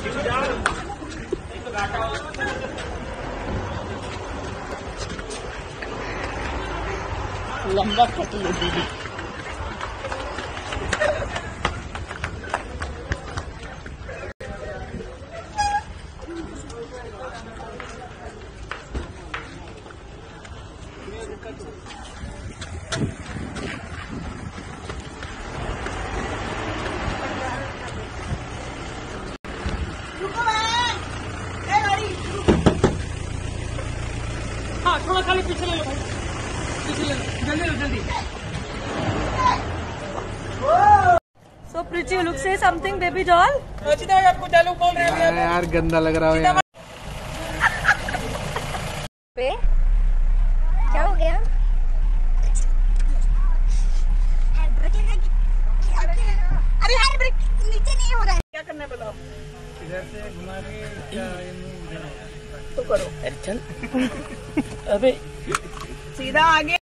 लंबा कट ले दीदी। हाँ थोड़ा खाली पीछे ले लो भाई, पीछे ले लो, जल्दी लो जल्दी। So pretty, look, say something, baby doll. Rachita आपको डायलॉग बोल रहे हैं यार, गंदा लग रहा है यार। पे क्या हो गया? अरे हैंड ब्रेक नीचे नहीं हो रहा है। क्या करना है बताओ? इधर से घुमा के क्या तो करो। अरे चल। अबे सीधा आगे।